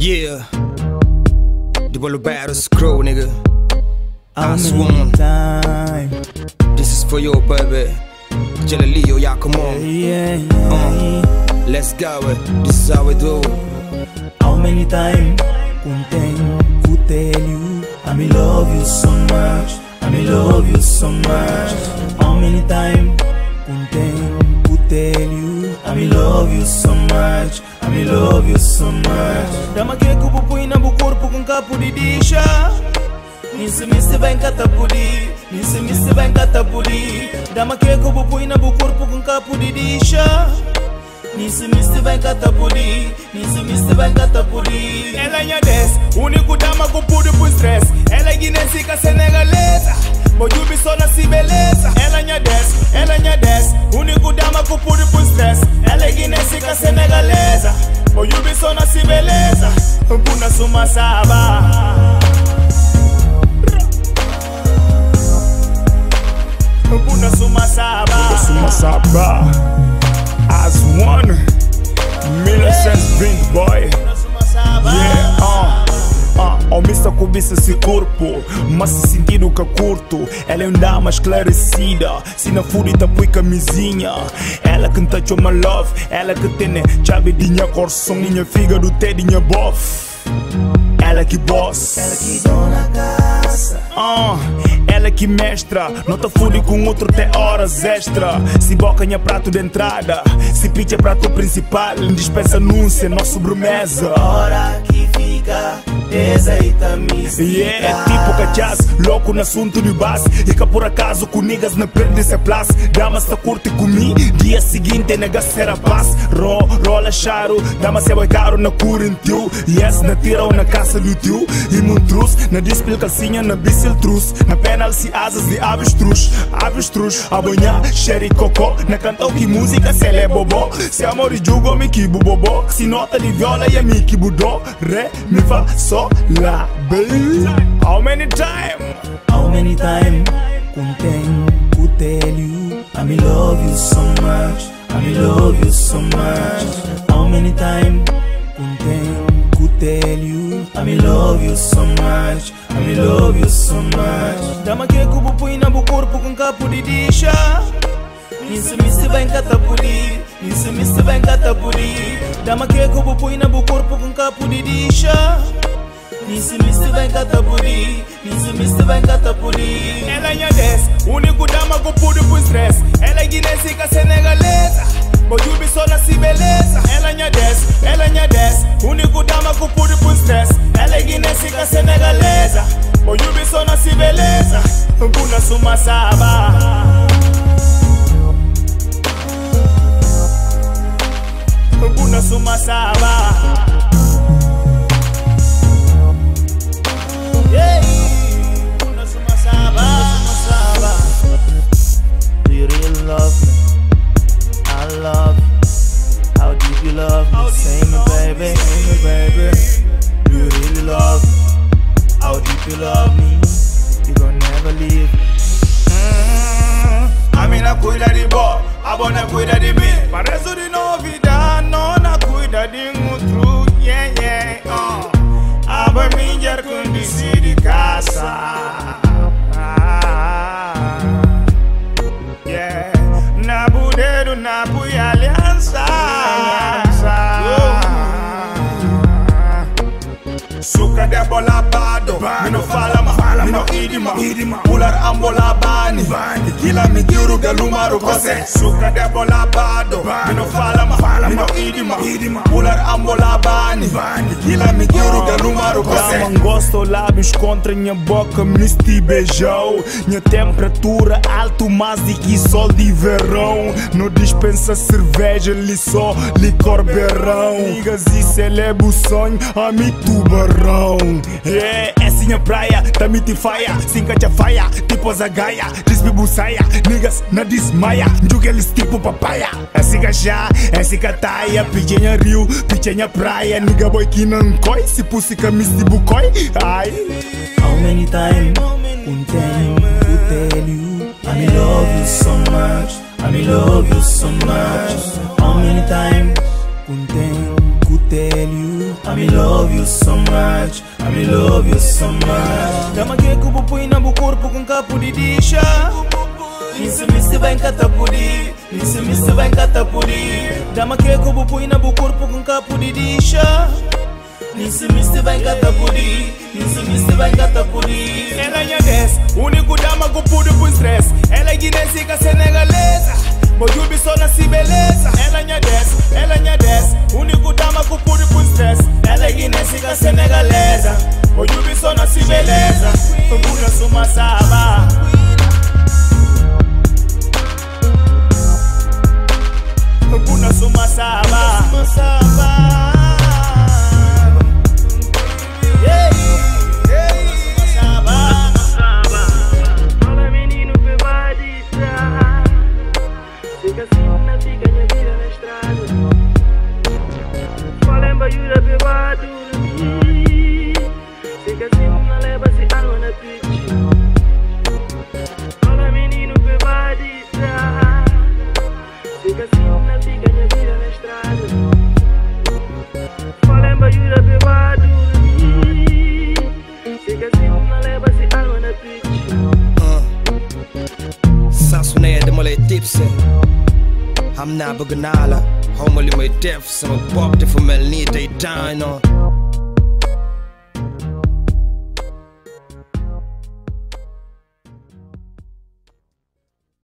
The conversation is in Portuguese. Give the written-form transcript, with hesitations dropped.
Yeah, the Bolo Battles Crow, nigga. I swan. This is for you, baby. Jelly Leo, y'all come on. Let's go, this is how we do. How many times could tell you I love you so much, I love you so much. How many times could tell you I love you so much, I love you so much. Dama que kubo põe na corpo com capo de dicha. Nisse bem catapuli, nisse bem catapuli. Dama que kubo põe na corpo com capo de dicha. Nisse bem catapuli, nisse bem catapuli. Ela é 10, único dama com puro pro stress. Ela é guinensica senegalesa, Bojubi só nasce beleza. Ela é 10, único dama com puro pro stress. Ela é guinensica senegalesa, Bojubi só nasce beleza. Buna suma saba, Buna suma saba, as one, Millicent's Big Boy. Yeah, Omissa cobiça esse corpo, mas se sentido que curto. Ela é uma dama esclarecida, se na furita põe camisinha. Ela canta my love, ela que tem chave de minha coração, minha fígado tem minha bof. Ela que boss, ela que dona casa. Ela que mestra, não tá fude com outro tem horas extra. Se boca é prato de entrada, se pitch é prato principal. Dispensa anúncio, nossa sobremesa. Hora que fica, deseita mística. Yeah, tipo cachaz, louco no assunto de base. E que por acaso com niggas não perde essa place. Damas tá curte comigo, dia seguinte nega será paz. Rola charo, damas se vai caro na curentiu. Yes, na tira ou na caça do tio. E montruz, na display calcinha, na bicil truz. Na penal se asas de avestruz. Avestruz, abanhar, sherry cocô. Na cantou que música se ele é bobó. Se amor e jugo, me que bobó. Se nota de viola e a mi que budó. Re, mi fa, sol, la, baby. How many time? How many time? Could tell you I love you so much, I love you so much. How many time? Could tell you I love you so much, I love you so much. Dama que kubo põe na corpo com capo de dicha. Nisse bem catapuli, nisse bem catapuli. Dama que kubo põe na corpo com capo de dicha. Nisse bem catapuli, nisse bem catapuli. Ela é 10, único dama com puro pro stress. Ela é guinensica senegalesa, Bojubi só nasce beleza. Ela é 10, único dama com puro pro stress. Ela é guinensica senegalesa, Bojubi só nasce beleza. Buna suma saba, Buna suma saba. Do you really love me? I love you. How deep you love me? Say me baby, do you really love me? How deep you love me? You gon' never leave. A mina cuida de bo, a bona cuida de mim. Parece de novidade, nona cuida de outro. Yeah, a minha condição de casa. Yeah, na budeiro, na bui aliança. Suca de bola bado, me não fala me não idima. Pular ambola bani, kila me giru galumaro kose. Suca de bola bado, me não fala me não idima. Pular ambola bani, kila me giru galumaro kose. Mangosto lábios contra minha boca, misti beijou. Minha temperatura alto mais do que sol de verão. Não dispensa cerveja, li só licor berrão. Niggas e celebra o sonho, a mi tubarão. Yeah, essa é minha praia, tá me te faia. Sinca de faia, tipo zagaia. Desbibu saia, niggas na desmaia. Juga eles tipo papaya. Essa gajá, essa cataia. Pijenha rio, pijenha praia. Nigga boy que não coi, se pussy camis de bucoi. Ai. How many times could tell you I love you so much, I love you so much. How many times could tell you I love you so much, I love you so much. Dama que kubo põe na meu corpo com capo de dicha. Nisse misse bem catapudi, nisse misse bem catapudi. Dama que kubo põe na meu corpo com capo de dicha. Nisse misse bem catapudi, nisse misse bem catapudi. Ela é dez, único dama que pude pro stress. Ela é guinensica senegalesa, Bojubi só nasce beleza. Ela é 10, único dama que pude pro stress. Ela é guinensica senegalesa, Bojubi só nasce beleza. Buna suma saba. Buna suma saba. I'm not buganala, home only my death, so I'm popped if I'm a need they dying on.